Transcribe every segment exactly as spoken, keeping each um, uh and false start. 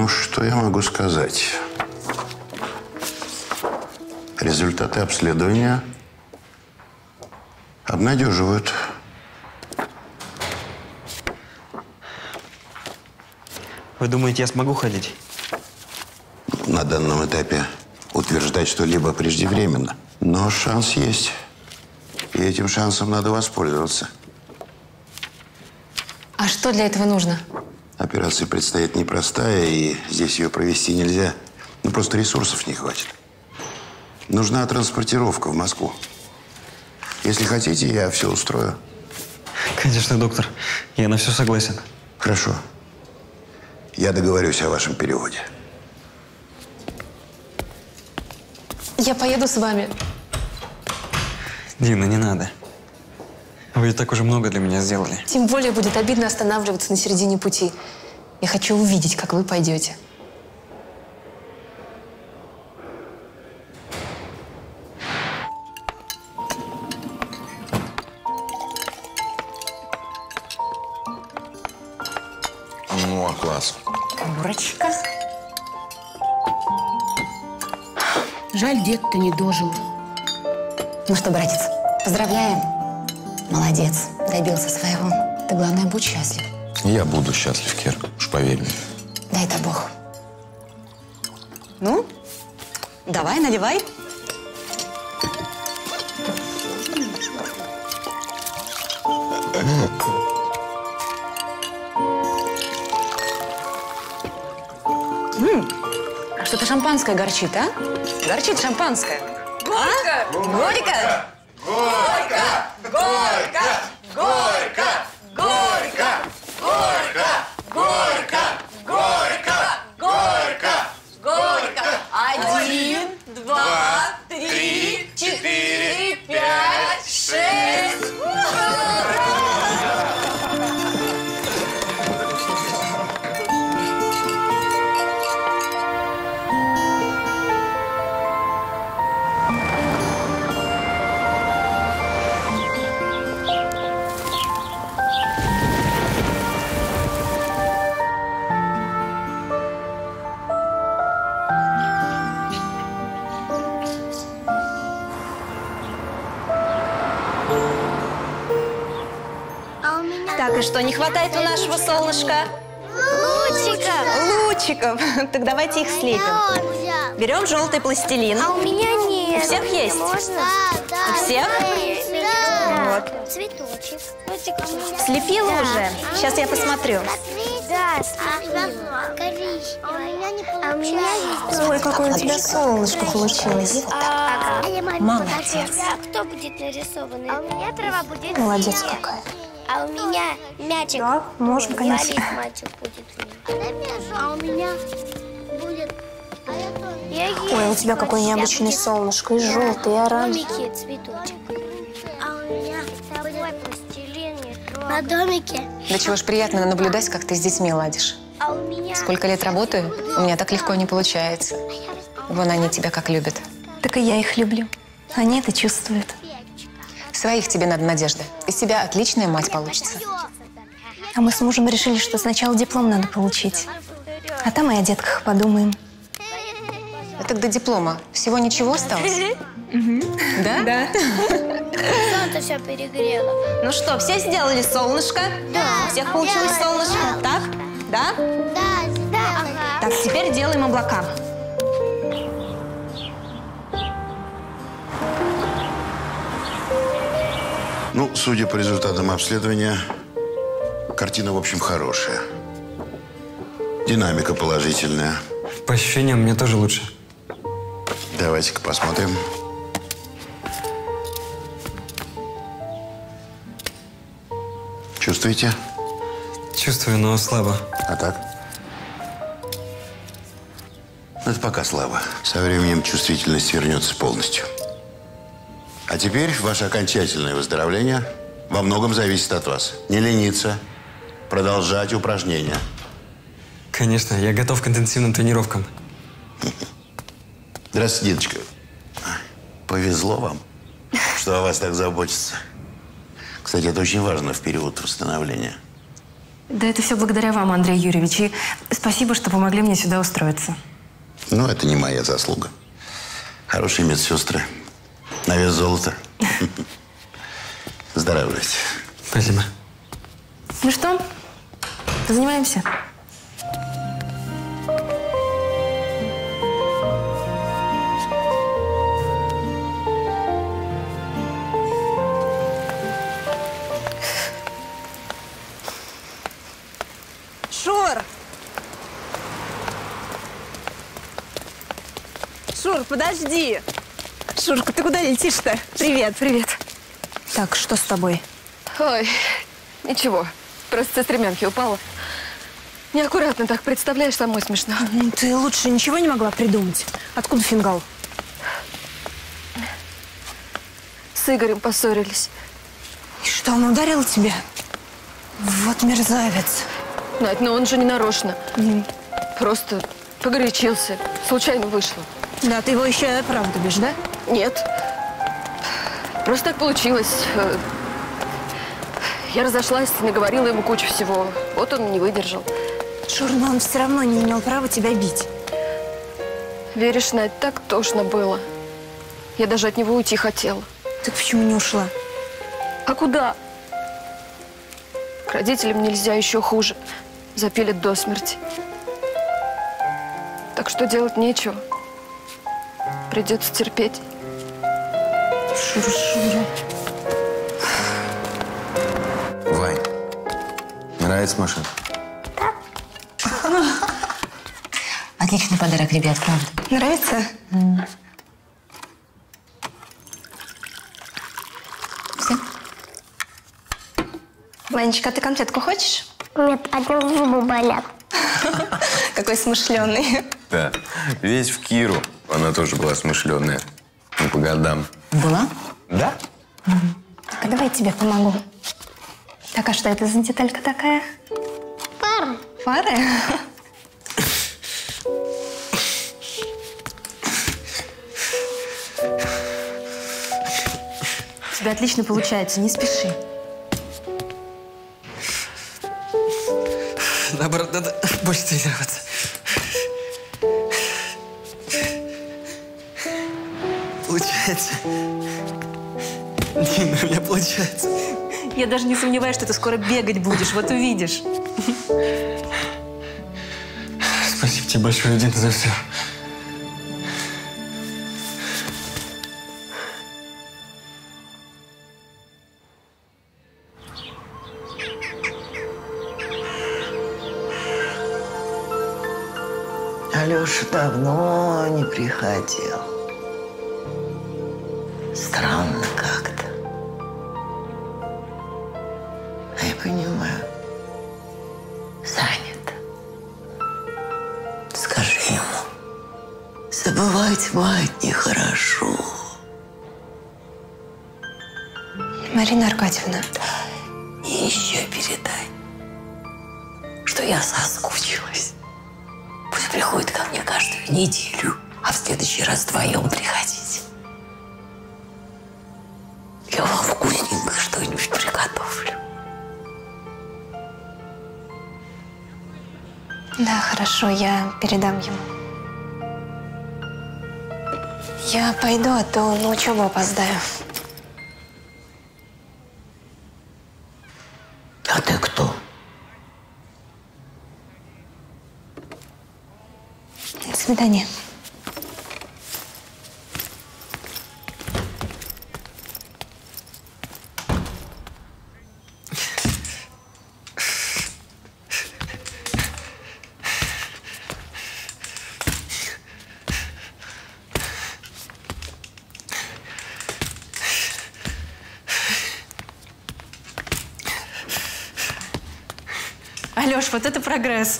Ну, что я могу сказать? Результаты обследования обнадеживают. Вы думаете, я смогу ходить? На данном этапе утверждать что-либо преждевременно. Но шанс есть. И этим шансом надо воспользоваться. А что для этого нужно? Операция предстоит непростая, и здесь ее провести нельзя. Ну, просто ресурсов не хватит. Нужна транспортировка в Москву. Если хотите, я все устрою. Конечно, доктор. Я на все согласен. Хорошо. Я договорюсь о вашем переводе. Я поеду с вами. Дина, не надо. Вы и так уже много для меня сделали. Тем более будет обидно останавливаться на середине пути. Я хочу увидеть, как вы пойдете. Ну, а класс. Курочка. Жаль, дед-то не дожил. Ну что, братец, поздравляем. Молодец, добился своего. Ты, главное, будь счастлив. Я буду счастлив, Кир, уж поверь мне. Дай-то Бог. Ну, давай, надевай. М-м, а что-то шампанское горчит, а? Горчит шампанское. Горько! А? Горько! Горько! Горько! Горько! Горько! Горько! Горько! Горько! Горько! Горько! Один, два, три, четыре, пять, шесть. Так, и что, не хватает у нашего солнышка? Лучиков! Лучиков! Так давайте их слепим. Берем желтый пластилин. А у меня нет. У всех есть? Можно? Да. У всех? Да. Вот. Цветочек. Слепила Да. уже? Сейчас я посмотрю. Да, слепила. Коричневый. А у меня есть. Ой, какое у тебя солнышко получилось. А, а я маме Молодец. покажу. А кто будет нарисованный? А у меня трава будет. Молодец белая. какая. А у меня мячик. Да, можно, конечно. Инвалид мальчик будет. А у меня будет. Я Ой, у тебя какое необычное солнышко. И желтый, и оранжевый. домике цветочек. А у меня такой пластилин не трогай. На домике. Да чего ж приятно наблюдать, как ты с детьми ладишь. А у меня. Сколько лет работаю, у меня так легко не получается. Вон они тебя как любят. Так и я их люблю. Они это чувствуют. Своих тебе надо, Надежда. Из тебя отличная мать получится. А мы с мужем решили, что сначала диплом надо получить. А там и о детках подумаем. А так до диплома всего ничего осталось? Да? Да. Солнце все перегрело. Ну что, все сделали солнышко? Да. У всех получилось солнышко? Так? Да? Да, да. Так, теперь делаем облака. Ну, судя по результатам обследования, картина, в общем, хорошая. Динамика положительная. По ощущениям, мне тоже лучше. Давайте-ка посмотрим. Чувствуете? Чувствую, но слабо. А так? Ну, это пока слабо. Со временем чувствительность вернется полностью. А теперь ваше окончательное выздоровление во многом зависит от вас. Не лениться, продолжать упражнения. Конечно, я готов к интенсивным тренировкам. Здравствуйте, деточка. Повезло вам, что о вас так заботятся. Кстати, это очень важно в период восстановления. Да это все благодаря вам, Андрей Юрьевич. И спасибо, что помогли мне сюда устроиться. Ну, это не моя заслуга. Хорошие медсестры. На вес золота. Здравствуйте. Спасибо. Ну что, занимаемся? Шур! Шур, подожди! Шурка, ты куда летишь-то? Привет, привет. Так, что с тобой? Ой, ничего. Просто со стремянки упала. Неаккуратно так, представляешь, самой смешно. Ты лучше ничего не могла придумать? Откуда фингал? С Игорем поссорились. И что, он ударил тебя? Вот мерзавец. Надь, но он же не нарочно. Mm. Просто погорячился. Случайно вышло. Да, ты его еще и оправдываешь, да? Нет. Просто так получилось. Я разошлась, наговорила ему кучу всего. Вот он не выдержал. Шур, но он все равно не имел права тебя бить. Веришь, Надь, так тошно было. Я даже от него уйти хотела. Так почему не ушла? А куда? К родителям нельзя, еще хуже. Запилят до смерти. Так что делать нечего. Придется терпеть. Шура, Шура. Вань, нравится машина? Отличный подарок, ребят, правда. Нравится? Mm. Все? Ванечка, а ты конфетку хочешь? Нет, одни зубы болят. Какой смышленый. Да, весь в Киру. Она тоже была смышленая. Ну, по годам. Была? Да? Угу. Так, а давай я тебе помогу. Так, а что это за деталька такая? Фары. Фары? У тебя отлично получается, не спеши. Наоборот, надо больше тренироваться. Получается. Дина, у меня получается. Я даже не сомневаюсь, что ты скоро бегать будешь. Вот увидишь. Спасибо тебе большое, Дина, за все. Алеша давно не приходил. Странно как-то. А я понимаю. Занят. Скажи ему, забывать мать нехорошо. Марина Аркадьевна. И еще передай, что я соскучилась. Пусть приходит ко мне каждую неделю, а в следующий раз вдвоем приходите. Я вам вкусненько что-нибудь приготовлю. Да, хорошо, я передам ему. Я пойду, а то на учебу опоздаю. А ты кто? До свидания. Алёш, вот это прогресс.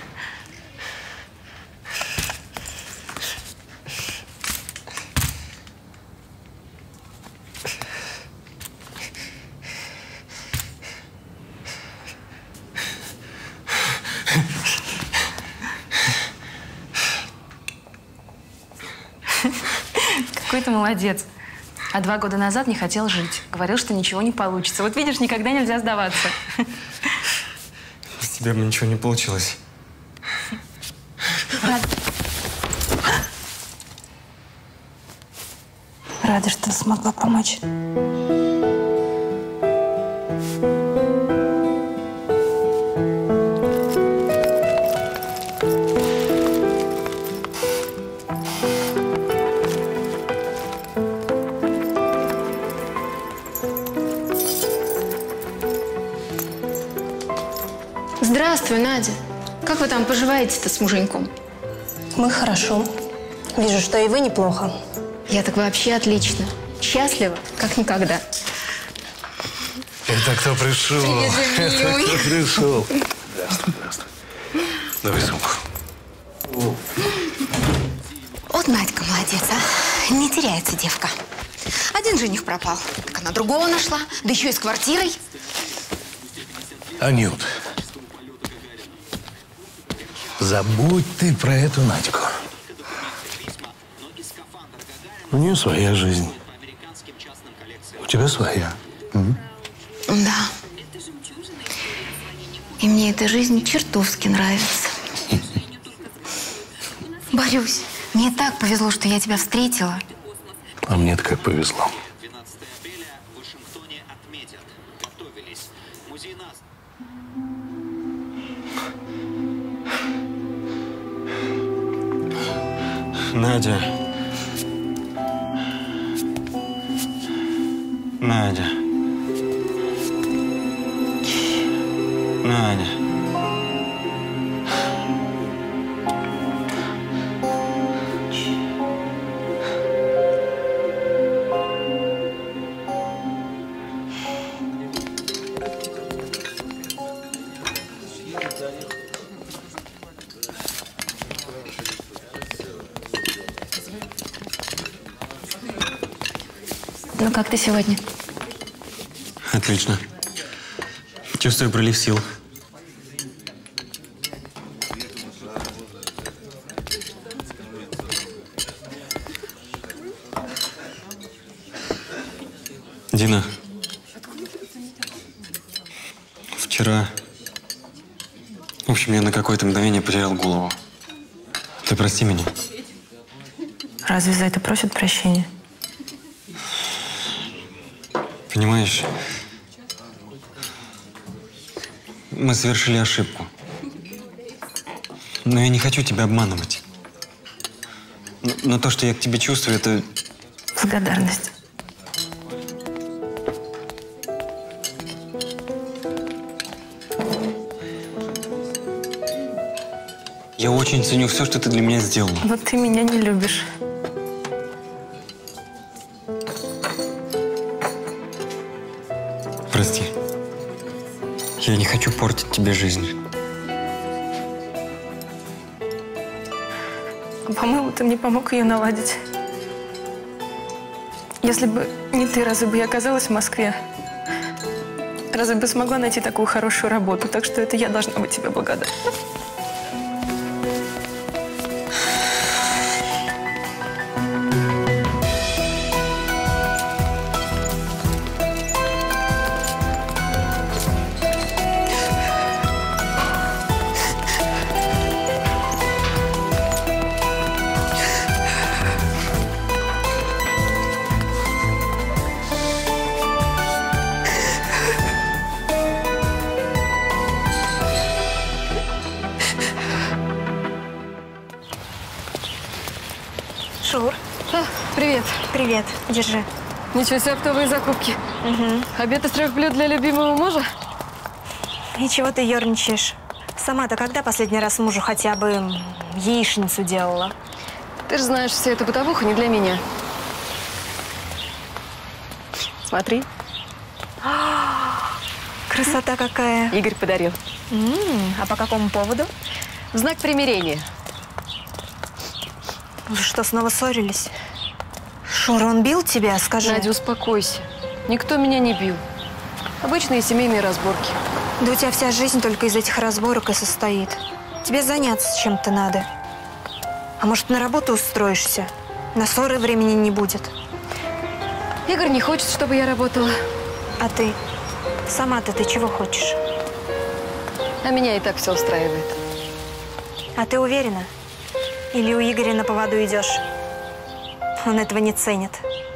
Какой ты молодец. А два года назад не хотел жить. Говорил, что ничего не получится. Вот видишь, никогда нельзя сдаваться. тебя бы ничего не получилось. Рада. Рада, что смогла помочь. Здравствуй, Надя. Как вы там поживаете-то с муженьком? Мы хорошо. Вижу, что и вы неплохо. Я так вообще отлично. Счастлива, как никогда. Это кто пришел? Привет, Это милый. кто пришел? Здравствуй, здравствуй. Давай сумку. Вот Надька молодец, а. Не теряется девка. Один жених пропал, так она другого нашла, да еще и с квартирой. Анют, забудь ты про эту Надьку. У нее своя жизнь. У тебя своя. М? Да. И мне эта жизнь чертовски нравится. Борюсь, мне так повезло, что я тебя встретила. А мне-то как повезло. Надя. Надя. Надя. Ну как ты сегодня? Отлично. Чувствую прилив сил. Дина, вчера, в общем, я на какое-то мгновение потерял голову. Ты прости меня. Разве за это просят прощения? Понимаешь, мы совершили ошибку. Но я не хочу тебя обманывать. Но, но то, что я к тебе чувствую, это… Благодарность. Я очень ценю все, что ты для меня сделала. Вот ты меня не любишь. Прости. Я не хочу портить тебе жизнь. По-моему, ты мне помог ее наладить. Если бы не ты, разве бы я оказалась в Москве? Разве бы смогла найти такую хорошую работу? Так что это я должна быть тебе благодарна. Шур. А, привет. Привет. Держи. Ничего себе, оптовые закупки. Угу. Обед из трех блюд для любимого мужа? И чего ты ерничаешь? Сама-то когда последний раз мужу хотя бы яичницу делала? Ты же знаешь, вся эта бытовуха не для меня. Смотри. Красота какая. Игорь подарил. М-м, а по какому поводу? В знак примирения. Вы что, снова ссорились? Шура, он бил тебя, скажи. Надя, успокойся. Никто меня не бил. Обычные семейные разборки. Да у тебя вся жизнь только из этих разборок и состоит. Тебе заняться чем-то надо. А может, на работу устроишься? На ссоры времени не будет. Игорь не хочет, чтобы я работала. А ты? Сама-то ты чего хочешь? А меня и так все устраивает. А ты уверена? Или у Игоря на поводу идешь? Он этого не ценит.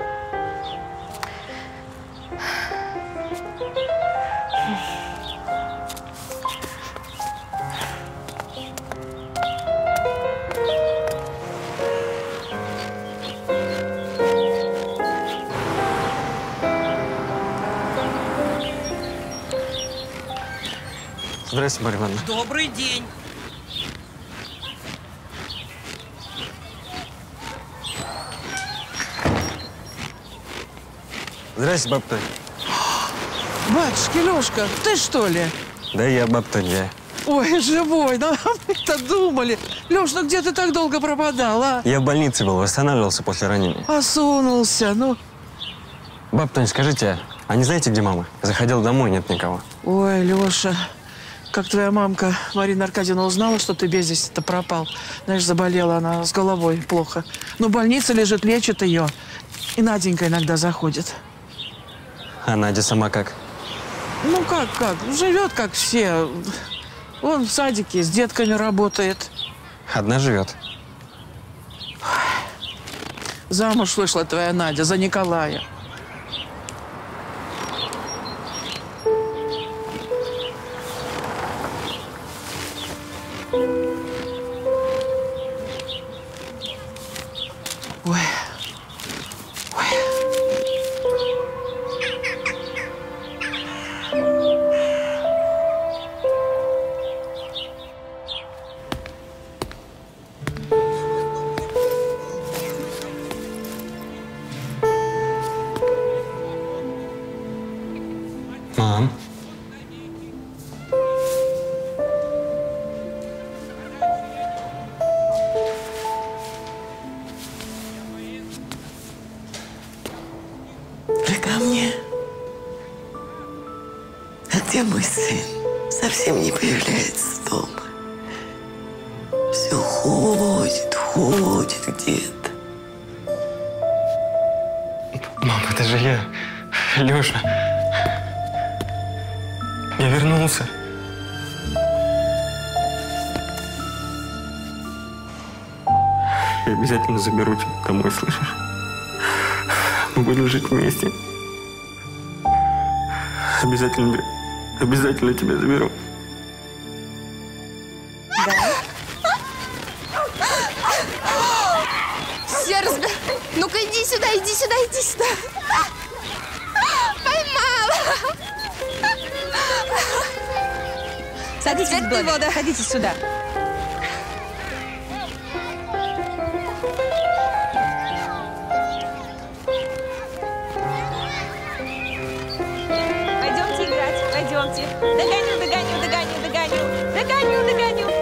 Здравствуйте, Марья Ивановна. Добрый день. Здрасте, баб Тонь. Батюшки, Лёшка, ты что ли? Да я, баб Тонь, я. Ой, живой, ну мы-то думали. Лёш, ну где ты так долго пропадал, а? Я в больнице был, восстанавливался после ранения. Осунулся, ну. Баб Тонь, скажите, а не знаете, где мама? Заходил домой, нет никого. Ой, Лёша, как твоя мамка Марина Аркадьевна узнала, что ты без вести-то пропал. Знаешь, заболела она с головой плохо. Ну, в больнице лежит, лечит ее. И Наденька иногда заходит. А Надя сама как? Ну, как, как? Живет, как все. Он в садике с детками работает. Одна живет. Замуж вышла твоя Надя за Николая. Ой. Ой. Мам. Ты ко мне? А где мой сын? Совсем не появляется дома. Все ходит, ходит где-то. Мам, это же я, Лёша. Я вернулся. Я обязательно заберу тебя домой, слышишь? Мы будем жить вместе. Обязательно, обязательно тебя заберу. Серж, ну-ка иди сюда, иди сюда, иди сюда. Поймала. Садитесь в доме, да. Садитесь сюда. Пойдемте играть, пойдемте. Догоню, догоню, догоню, догоню. Догоню, догоню.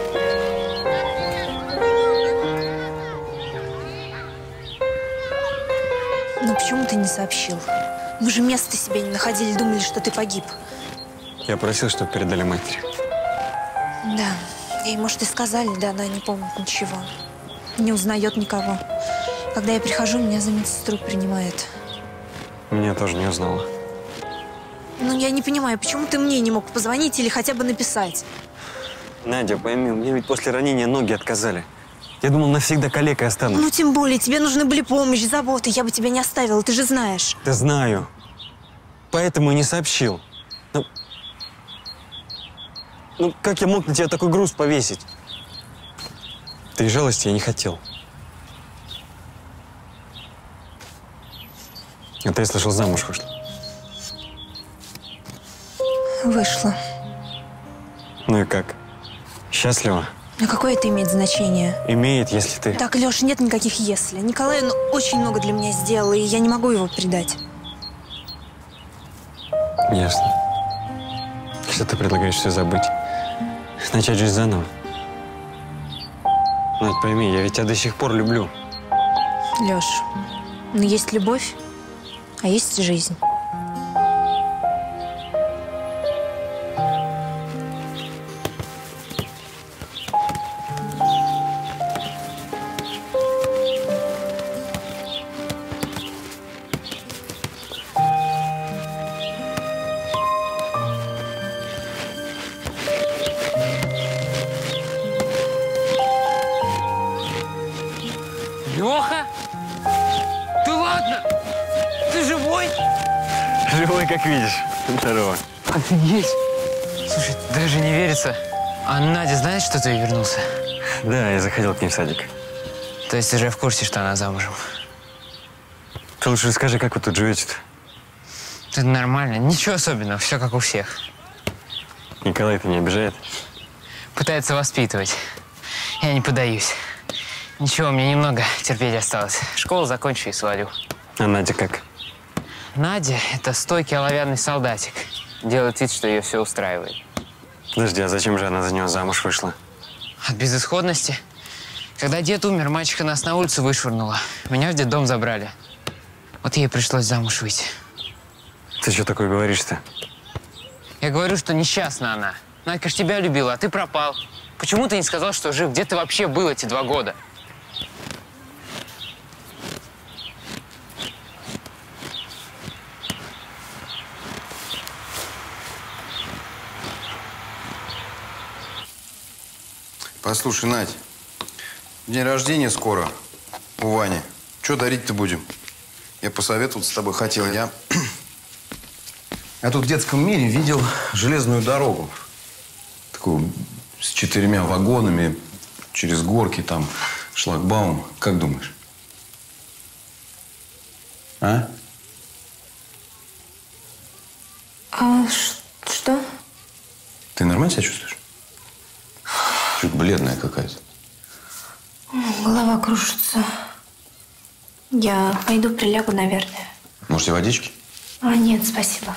Ну почему ты не сообщил? Мы же места себе не находили, думали, что ты погиб. Я просил, чтобы передали матери. Да, ей, может, и сказали, да она не помнит ничего. Не узнает никого. Когда я прихожу, меня за медсестру принимает. Меня тоже не узнала. Ну, я не понимаю, почему ты мне не мог позвонить или хотя бы написать? Надя, пойми, мне ведь после ранения ноги отказали. Я думал, навсегда калекой останусь. Ну, тем более, тебе нужны были помощь, заботы. Я бы тебя не оставила, ты же знаешь. Да знаю. Поэтому и не сообщил. Ну, ну, как я мог на тебя такой груз повесить? Ты из жалости я не хотел. А ты, я слышал, замуж вышла. Вышла. Ну и как? Счастлива? А какое это имеет значение? Имеет, если ты… Так, Леша, нет никаких «если». Николай, он очень много для меня сделал, и я не могу его предать. Ясно. Что ты предлагаешь все забыть? Начать жизнь заново? Надь, пойми, я ведь тебя до сих пор люблю. Леш, ну есть любовь, а есть жизнь. Леха? Ты ладно? Ты живой? Живой, как видишь. Здорово. Офигеть. Слушай, даже не верится. А Надя знает, что ты вернулся? Да, я заходил к ней в садик. То есть ты уже в курсе, что она замужем? Ты лучше расскажи, как вы тут живете-то? Это нормально, ничего особенного, все как у всех. Николай-то не обижает? Пытается воспитывать. Я не поддаюсь. Ничего, мне немного терпеть осталось. Школу закончу и свалю. А Надя как? Надя – это стойкий оловянный солдатик. Делает вид, что ее все устраивает. Подожди, а зачем же она за него замуж вышла? От безысходности. Когда дед умер, мачеха нас на улицу вышвырнула. Меня в детдом забрали. Вот ей пришлось замуж выйти. Ты что такое говоришь-то? Я говорю, что несчастна она. Надька ж тебя любила, а ты пропал. Почему ты не сказал, что жив? Где ты вообще был эти два года? Послушай, Надь, день рождения скоро у Вани. Что дарить-то будем? Я посоветоваться с тобой хотел. Я... Я тут в детском мире видел железную дорогу. Такую с четырьмя вагонами, через горки, там, шлагбаум. Как думаешь? А? А что? Ты нормально себя чувствуешь? Чуть бледная какая-то. Голова кружится. Я пойду прилягу, наверное. Может, и водички? А, нет, спасибо.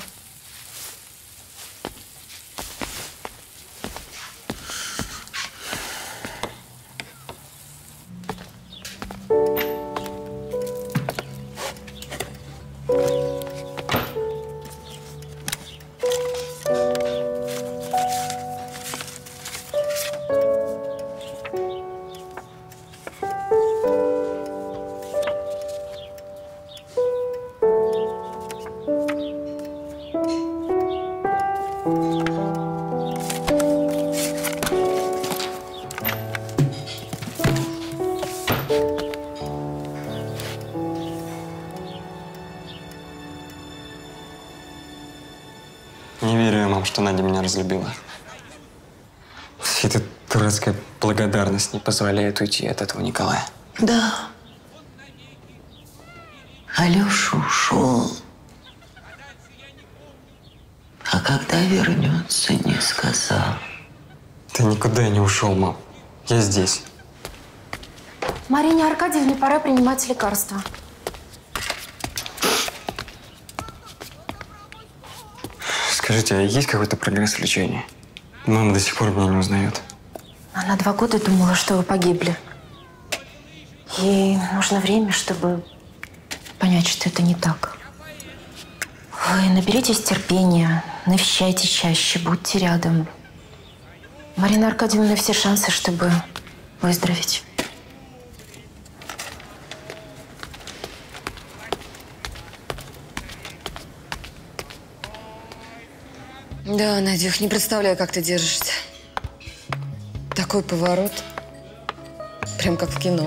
Не верю я, мам, что Надя меня разлюбила. Эта дурацкая благодарность не позволяет уйти от этого Николая. Да. Алеша ушел. А когда вернется, не сказал. Ты никуда не ушел, мам. Я здесь. Марине Аркадьевне пора принимать лекарства. Скажите, а есть какой-то прогресс в лечении? Мама до сих пор меня не узнает. Она два года думала, что вы погибли. Ей нужно время, чтобы понять, что это не так. Вы наберитесь терпения, навещайте чаще, будьте рядом. Марина Аркадьевна, все шансы, чтобы выздороветь. Да, Надюх, не представляю, как ты держишься. Такой поворот. Прям как в кино.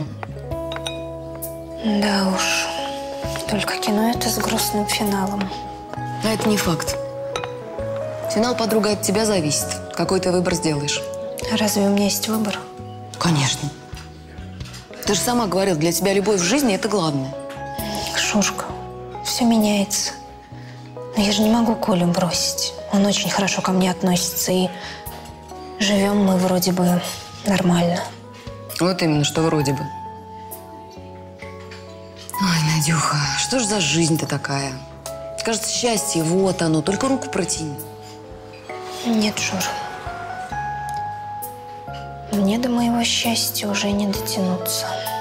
Да уж. Только кино это с грустным финалом. А это не факт. Финал, подруга, от тебя зависит. Какой ты выбор сделаешь. Разве у меня есть выбор? Конечно. Ты же сама говорила, для тебя любовь в жизни – это главное. Шушка, все меняется. Но я же не могу Колю бросить. Он очень хорошо ко мне относится, и живем мы вроде бы нормально. Вот именно, что вроде бы. Ой, Надюха, что ж за жизнь-то такая? Кажется, счастье, вот оно, только руку протяни. Нет, Шур. Мне до моего счастья уже не дотянуться.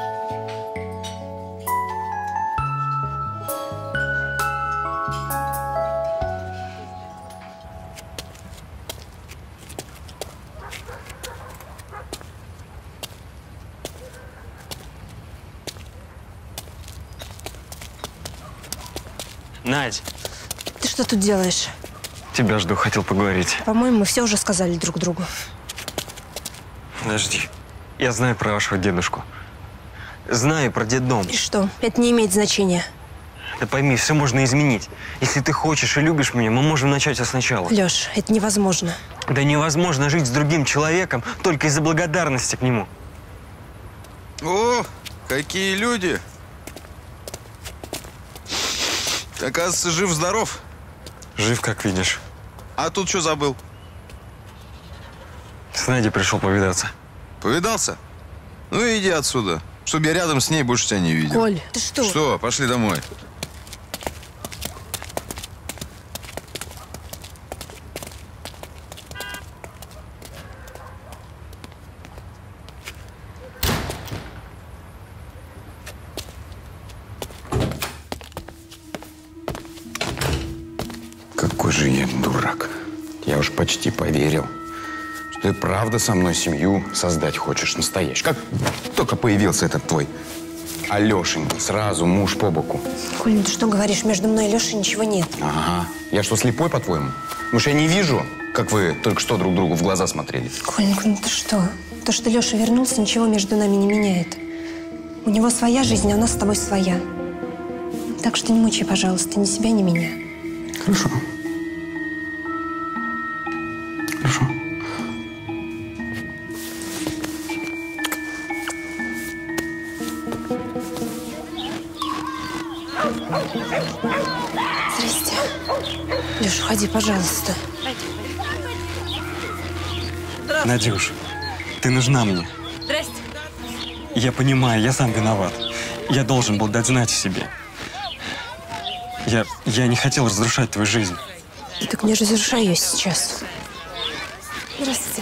Надь! Ты что тут делаешь? Тебя жду, хотел поговорить. По-моему, мы все уже сказали друг другу. Подожди. Я знаю про вашего дедушку. Знаю про детдом. И что? Это не имеет значения. Да пойми, все можно изменить. Если ты хочешь и любишь меня, мы можем начать все сначала. Лёш, это невозможно. Да невозможно жить с другим человеком только из-за благодарности к нему. О, какие люди! Ты, оказывается, жив-здоров. Жив, как видишь. А тут что забыл? С Надей пришел повидаться. Повидался? Ну иди отсюда, чтобы я рядом с ней больше тебя не видел. Коль, ты что? Что, пошли домой. Какой же я дурак. Я уж почти поверил, что ты правда со мной семью создать хочешь настоящую. Как только появился этот твой Алешенька, сразу муж по боку. Коль, ну ты что говоришь? Между мной и Лешей ничего нет. Ага. Я что, слепой, по-твоему? Может, я не вижу, как вы только что друг другу в глаза смотрели? Коль, ну ты что? То, что Леша вернулся, ничего между нами не меняет. У него своя жизнь, а у нас с тобой своя. Так что не мучай, пожалуйста, ни себя, ни меня. Хорошо. Хорошо. Здрасте. Леша, ходи, пожалуйста. Надюш, ты нужна мне. Здрасте. Я понимаю, я сам виноват. Я должен был дать знать о себе. Я, я не хотел разрушать твою жизнь. Так не разрушай ее сейчас. Здравствуйте.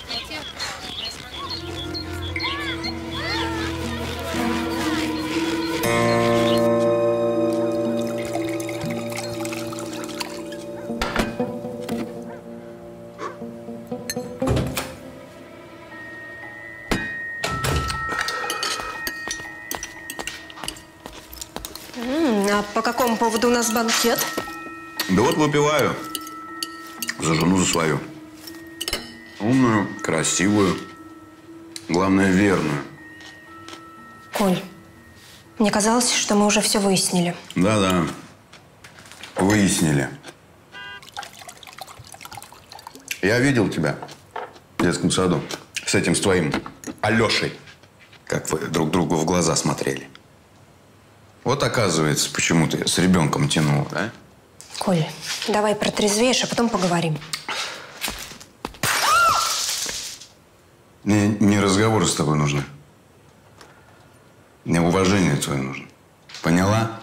А по какому поводу у нас банкет? Да вот выпиваю. За жену за свою. Умную, красивую. Главное, верную. Коль, мне казалось, что мы уже все выяснили. Да-да. Выяснили. Я видел тебя в детском саду с этим, с твоим Алешей. Как вы друг другу в глаза смотрели. Вот оказывается, почему ты с ребенком тянул, да? Коль, давай протрезвеешь, а потом поговорим. Мне не разговоры с тобой нужны. Мне уважение твое нужно. Поняла?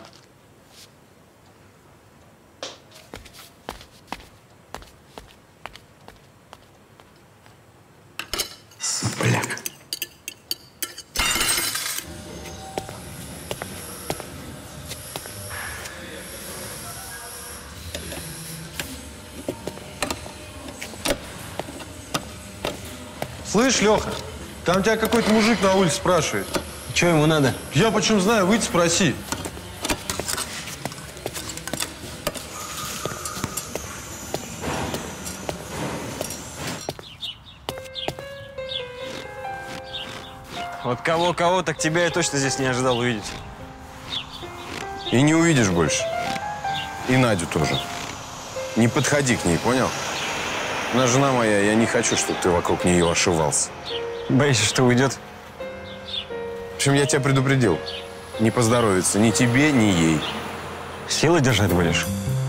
Сопляк. Слышь, Леха, там тебя какой-то мужик на улице спрашивает. Что ему надо? Я почем знаю, выйди спроси. Вот кого-кого, так тебя я точно здесь не ожидал увидеть. И не увидишь больше. И Надю тоже. Не подходи к ней, понял? Она жена моя, я не хочу, чтобы ты вокруг нее ошивался. Боишься, что уйдет? В общем, я тебя предупредил. Не поздоровится ни тебе, ни ей. Силы держать будешь?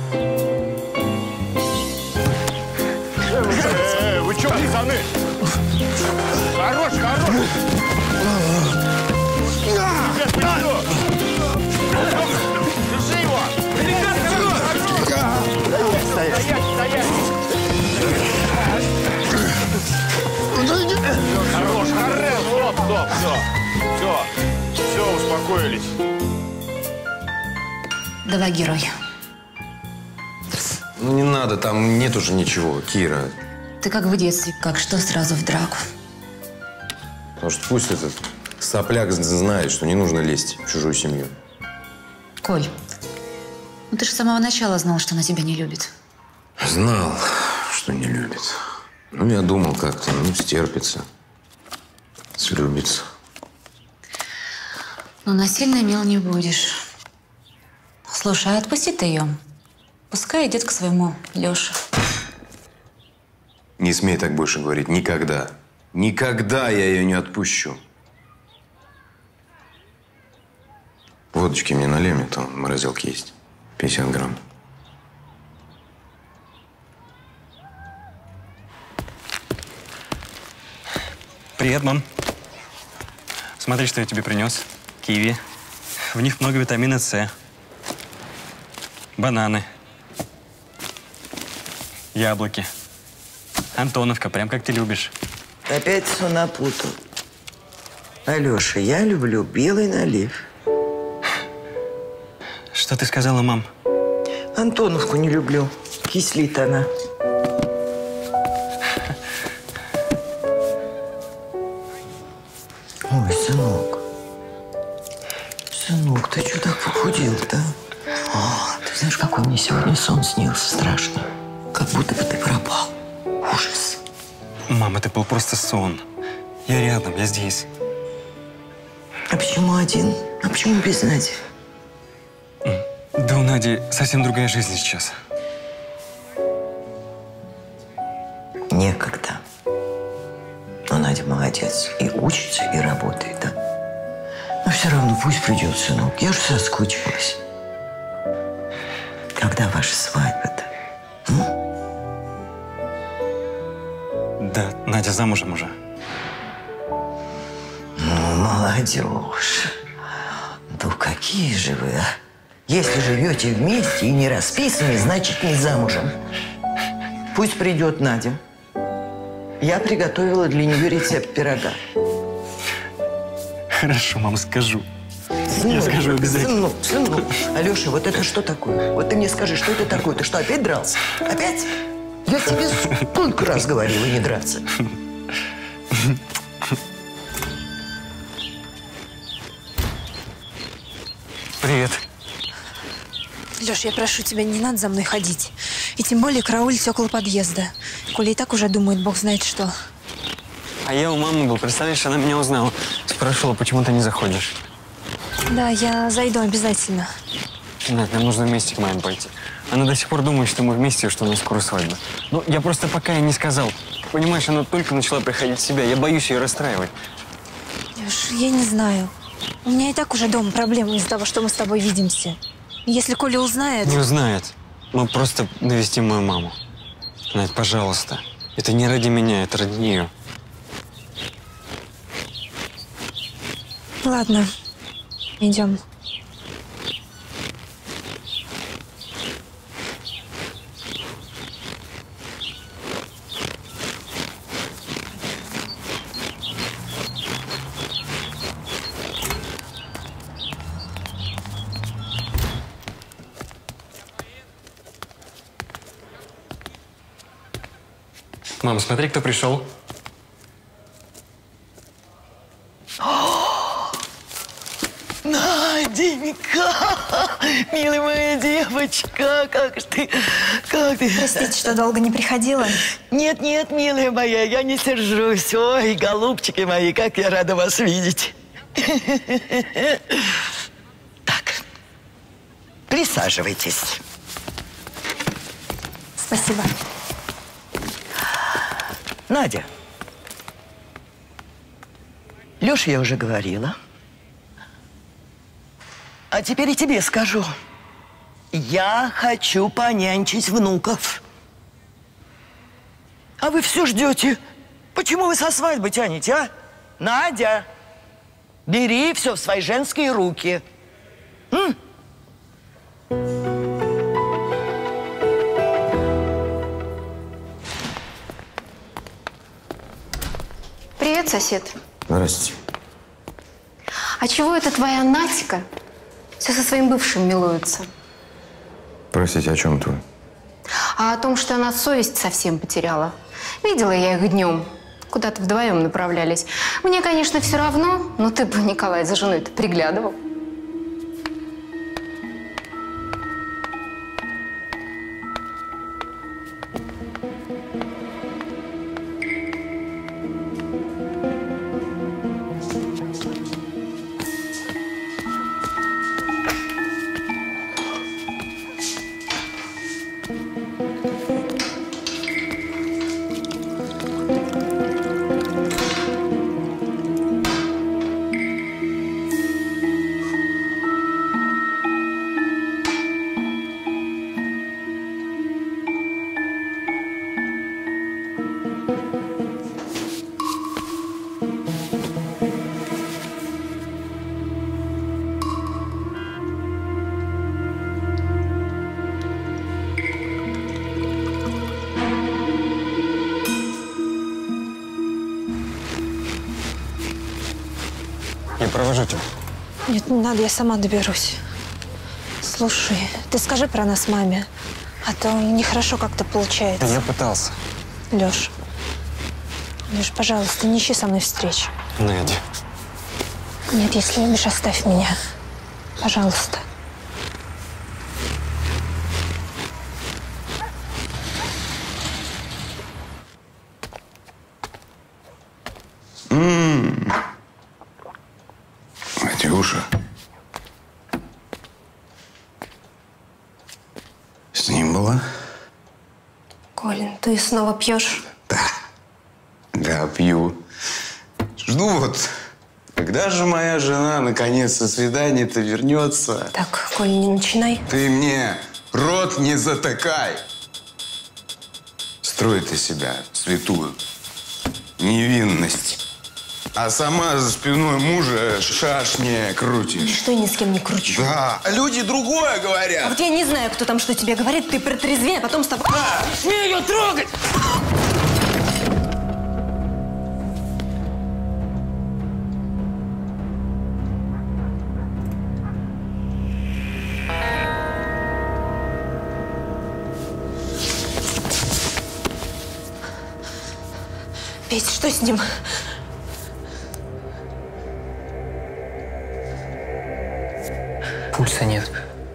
Э, вы что, пацаны? Хорош, хорош! Держи его! Стоять, стоять! Хорош, хорош! Стоп, стоп, все. Все, все, успокоились. Давай, герой. Ну, не надо, там нет уже ничего, Кира. Ты как в детстве, как что сразу в драку. Потому что пусть этот сопляк знает, что не нужно лезть в чужую семью. Коль, ну ты же с самого начала знал, что она тебя не любит. Знал, что не любит. Ну, я думал как-то, ну, стерпится, слюбится. Но насильно мил не будешь. Слушай, а отпусти ты ее. Пускай идет к своему Леше. Не смей так больше говорить. Никогда. Никогда я ее не отпущу. Водочки мне налей, мне там в морозилке есть. пятьдесят грамм. Привет, мам. Смотри, что я тебе принес. Киви. В них много витамина С. Бананы. Яблоки. Антоновка, прям как ты любишь. Опять все напутал. Алеша, я люблю белый налив. Что ты сказала, мам? Антоновку не люблю. Кислит она. Ой, сынок. Сынок, ты что так похудел-то? О, ты знаешь, какой мне сегодня сон снился страшный? Как будто бы ты пропал. Ужас. Мам, это был просто сон. Я рядом, я здесь. А почему один? А почему без Нади? Да у Нади совсем другая жизнь сейчас. Некогда. Но Надя молодец. И учится, и работает, да? Но все равно пусть придет, сынок. Я же соскучилась. Когда ваша свадьба-то? Да, Надя замужем уже. Ну, молодежь. Ну, какие же вы, а? Если живете вместе и не расписаны, значит, не замужем. Пусть придет Надя. Я приготовила для нее рецепт пирога. Хорошо, мам, скажу. Сынок, Я скажу обязательно. Сынок, сынок. Алеша, вот это что такое? Вот ты мне скажи, что это такое? Ты что, опять дрался? Опять? Я тебе сколько раз говорила не драться. Привет. Леш, я прошу тебя, не надо за мной ходить. И тем более караулить около подъезда. Коля и так уже думает, бог знает что. А я у мамы был, представляешь, она меня узнала. Спрашивала, почему ты не заходишь. Да, я зайду обязательно. Надь, нам нужно вместе к маме пойти. Она до сих пор думает, что мы вместе, и что у нас скоро свадьба. Ну, я просто пока ей не сказал. Понимаешь, она только начала приходить в себя. Я боюсь ее расстраивать. Леш, я не знаю. У меня и так уже дома проблемы из-за того, что мы с тобой видимся. Если Коля узнает… Не узнает. Мы просто навестим мою маму. Надь, пожалуйста. Это не ради меня, это ради нее. Ладно, идем. Мама, смотри, кто пришел. Наденька, милая моя девочка, как ж ты, как ты? Простите, что долго не приходила. Нет, нет, милая моя, я не сержусь. Ой, голубчики мои, как я рада вас видеть. Так, присаживайтесь. Спасибо. Надя, Лёше я уже говорила. А теперь и тебе скажу. Я хочу понянчить внуков. А вы все ждете. Почему вы со свадьбы тянете, а? Надя, бери все в свои женские руки. М? Привет, сосед. Здрасте. А чего это твоя Надька все со своим бывшим милуется? Простите, о чем это вы? А о том, что она совесть совсем потеряла. Видела я их днем. Куда-то вдвоем направлялись. Мне, конечно, все равно, но ты бы, Николай, за женой-то приглядывал. Я провожу тебя. Нет, не надо, я сама доберусь. Слушай, ты скажи про нас маме, а то нехорошо как-то получается. Да я пытался. Лёш, Лёш, пожалуйста, не ищи со мной встреч. Надя. Нет, если любишь, оставь меня. Пожалуйста. М-м-м. Надюша. С ним была? Колин, ты снова пьешь? Да, пью. Жду вот, когда же моя жена наконец со свидания-то вернется. Так, Колин, не начинай. Ты мне рот не затыкай. Строит из себя святую невинность. А сама за спиной мужа шашни крутишь. Что я ни с кем не кручу? Да, а люди другое говорят. А вот я не знаю, кто там что тебе говорит, ты протрезвей, а потом с тобой... А! Не смей ее трогать! Петь, что с ним? Пульса нет.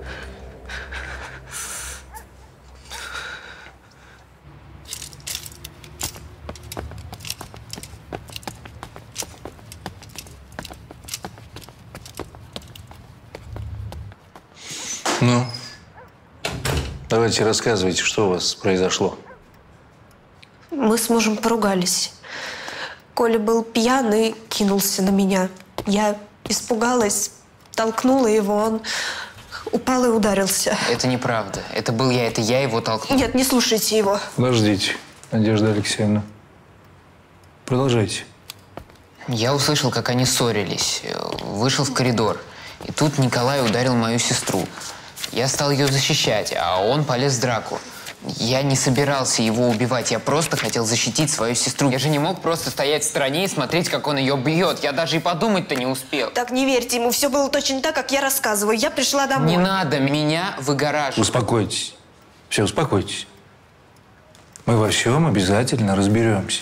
Ну, давайте рассказывайте, что у вас произошло. Мы с мужем поругались. Коля был пьяный, кинулся на меня. Я испугалась, толкнула его, он упал и ударился. Это неправда. Это был я, это я его толкнул. Нет, не слушайте его. Подождите, Надежда Алексеевна. Продолжайте. Я услышал, как они ссорились. Вышел в коридор. И тут Николай ударил мою сестру. Я стал ее защищать, а он полез в драку. Я не собирался его убивать, я просто хотел защитить свою сестру. Я же не мог просто стоять в стороне и смотреть, как он ее бьет. Я даже и подумать-то не успел. Так не верьте ему, все было точно так, как я рассказываю. Я пришла домой. Не надо меня выгораживать. Успокойтесь. Все, успокойтесь. Мы во всем обязательно разберемся.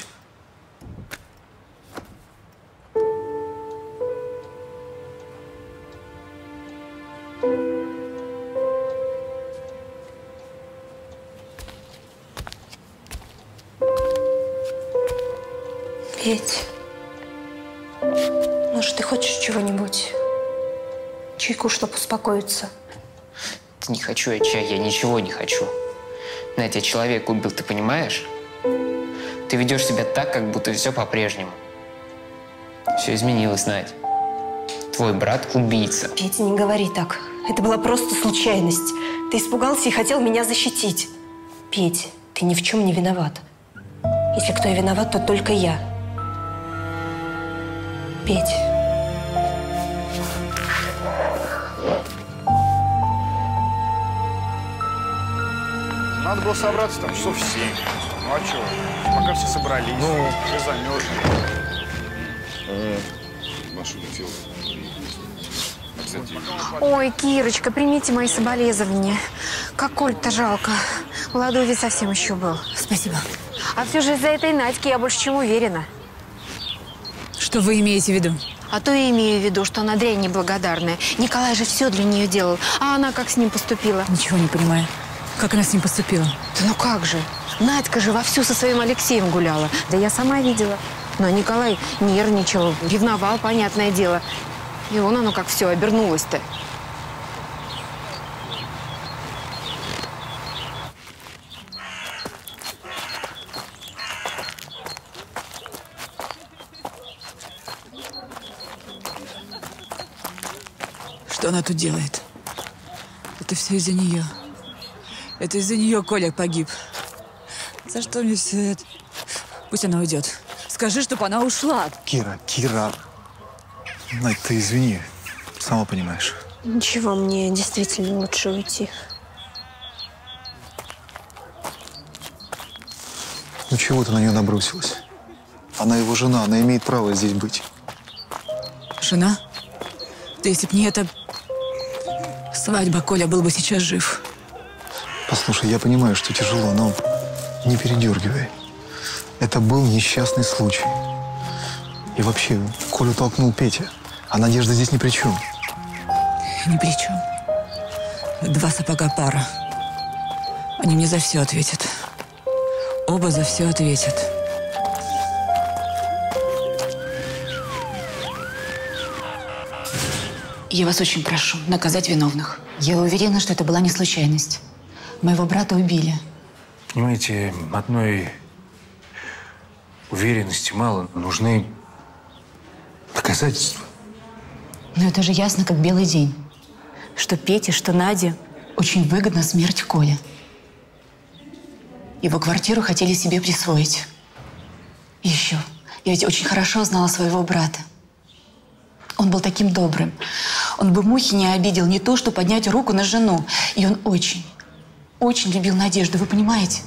Петь, может, ты хочешь чего-нибудь? Чайку, чтобы успокоиться. Не хочу я чай, я ничего не хочу. Надя, человек убил, ты понимаешь? Ты ведешь себя так, как будто все по-прежнему. Все изменилось, Надь. Твой брат убийца. Петя, не говори так. Это была просто случайность. Ты испугался и хотел меня защитить. Петь, ты ни в чем не виноват. Если кто и виноват, то только я. Петь. Надо было собраться там часов в семь. Ну а что? Пока все собрались, ну, все замерзли. Машину Фил. Ой, Кирочка, примите мои соболезнования. Как Коль-то жалко. Молодой ведь совсем еще был. Спасибо. А все же из-за этой Надьки я больше чем уверена. Что вы имеете в виду? А то и имею в виду, что она дрянь неблагодарная. Николай же все для нее делал. А она как с ним поступила? Ничего не понимаю. Как она с ним поступила? Да ну как же? Надька же вовсю со своим Алексеем гуляла. Да я сама видела. Но Николай нервничал, ревновал, понятное дело. И вон оно как все обернулось-то. Что она тут делает? Это все из-за нее. Это из-за нее Коля погиб. За что мне все это? Пусть она уйдет. Скажи, чтобы она ушла. Кира, Кира. Надь, ты извини. Сама понимаешь. Ничего, мне действительно лучше уйти. Ну чего ты на нее набросилась? Она его жена, она имеет право здесь быть. Жена? Да если б не эта свадьба, Коля был бы сейчас жив. Послушай, я понимаю, что тяжело, но не передергивай. Это был несчастный случай. И вообще, Колю толкнул Петя, а Надежда здесь ни при чем. Ни при чем. Два сапога пара. Они мне за все ответят. Оба за все ответят. Я вас очень прошу наказать виновных. Я уверена, что это была не случайность. Моего брата убили. Понимаете, одной уверенности мало. Нужны доказательства. Но это же ясно, как белый день. Что Пете, что Наде очень выгодна смерть Коли. Его квартиру хотели себе присвоить. И еще, я ведь очень хорошо знала своего брата. Он был таким добрым. Он бы мухи не обидел, не то, что поднять руку на жену. И он очень, очень любил Надежду, вы понимаете?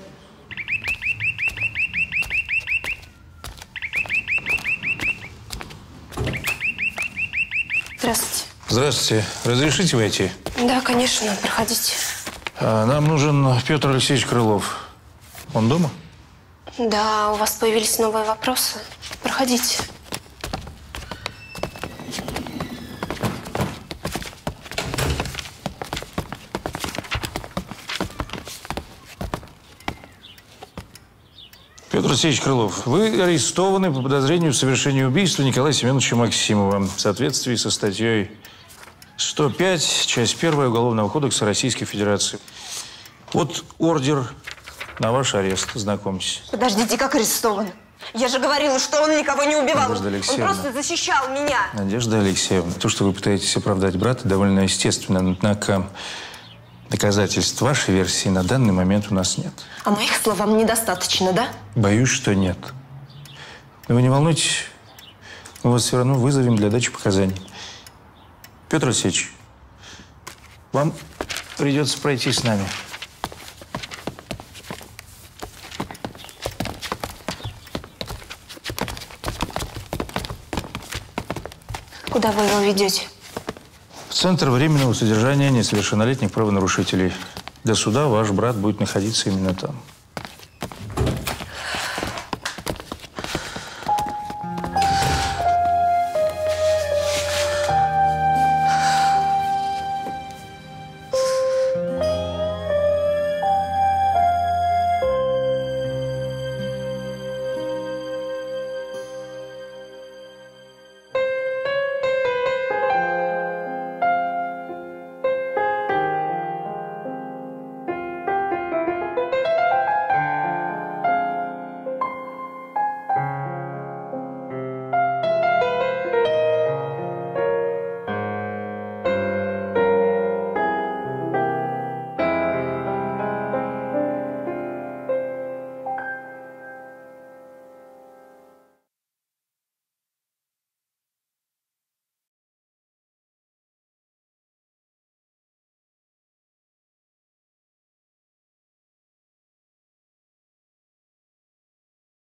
Здравствуйте. Здравствуйте. Разрешите войти? Да, конечно, проходите. А, нам нужен Петр Алексеевич Крылов. Он дома? Да, у вас появились новые вопросы. Проходите. Петр Алексеевич Крылов, вы арестованы по подозрению в совершении убийства Николая Семеновича Максимова в соответствии со статьей сто пять, часть первая Уголовного кодекса Российской Федерации. Вот ордер на ваш арест. Знакомьтесь. Подождите, как арестован? Я же говорила, что он никого не убивал. Надежда Он Алексеевна. просто защищал меня. Надежда Алексеевна, то, что вы пытаетесь оправдать брата, довольно естественно. Однако доказательств вашей версии на данный момент у нас нет. А моих слов вам недостаточно, да? Боюсь, что нет. Но вы не волнуйтесь, мы вас все равно вызовем для дачи показаний. Петр Алексеевич, вам придется пройти с нами. Куда вы его ведете? В Центр временного содержания несовершеннолетних правонарушителей. До суда ваш брат будет находиться именно там.